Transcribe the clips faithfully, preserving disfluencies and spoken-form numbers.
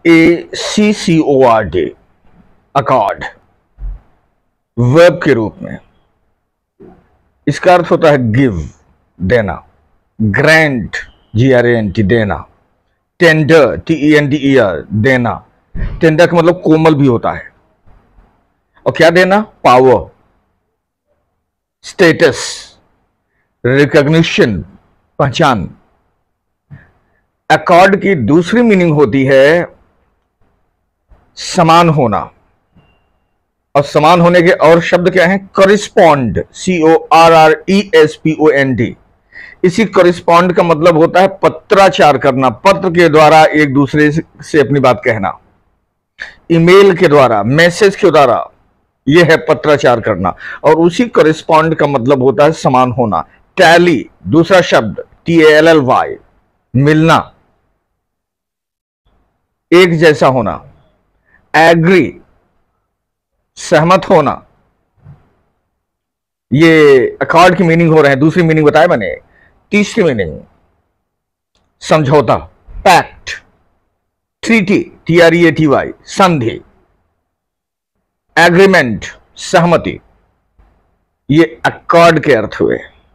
ए C C O R D, accord, verb के रूप में। इसका अर्थ होता है गिव, देना, grant, G R A N T, देना, tender, T E N D E R, देना। टेंडर का मतलब कोमल भी होता है। और क्या देना? पावर, स्टेटस, रिकॉग्निशन, पहचान। अकॉर्ड की दूसरी मीनिंग होती है समान होना, और समान होने के और शब्द क्या हैं? Correspond, C O R R E S P O N D. इसी कॉरिस्पॉन्ड का मतलब होता है पत्राचार करना, पत्र के द्वारा एक दूसरे से अपनी बात कहना, ईमेल के द्वारा, मैसेज के द्वारा, यह है पत्राचार करना। और उसी कॉरिस्पॉन्ड का मतलब होता है समान होना। टैली, दूसरा शब्द, T A L L Y, मिलना, एक जैसा होना। एग्री, सहमत होना। ये अकॉर्ड की मीनिंग हो रहे हैं। दूसरी मीनिंग बताया मैंने। तीसरी मीनिंग समझौता, pact, treaty, T R E A T Y, संधि, एग्रीमेंट, सहमति। ये अकॉर्ड के अर्थ हुए।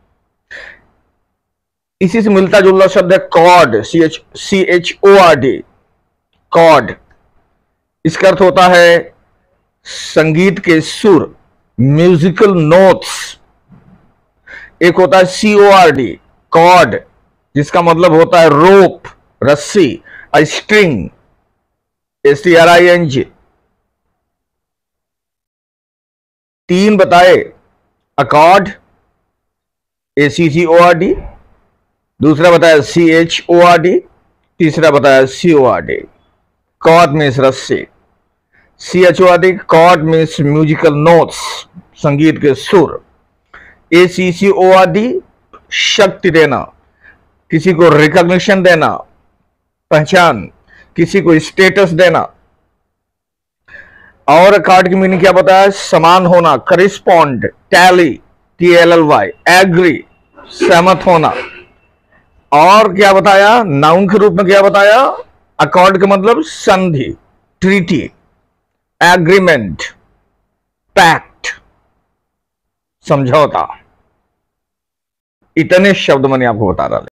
इसी से मिलता जुलता शब्द है chord, C H C H O R D, chord. इसका अर्थ होता है संगीत के सुर, म्यूजिकल नोट्स। एक होता है C O R D, cord, जिसका मतलब होता है रोप, रस्सी, string, S T R I N G. तीन बताए, accord, A C C O R D, दूसरा बताया C H O R D, तीसरा बताया C O R D. Cord means रस्सी, C H O R D, cord means musical notes, संगीत के सुर। ए C C O R D, शक्ति देना, किसी को रिकॉग्निशन देना, पहचान, किसी को स्टेटस देना। और अकॉर्ड की मीनिंग क्या बताया? समान होना, correspond, tally, T L L Y, agree, सहमत होना। और क्या बताया? नाउन के रूप में क्या बताया? अकॉर्ड का मतलब संधि, ट्रीटी, एग्रीमेंट, पैक्ट, समझौता। इतने शब्द मैंने आपको बता रहा था।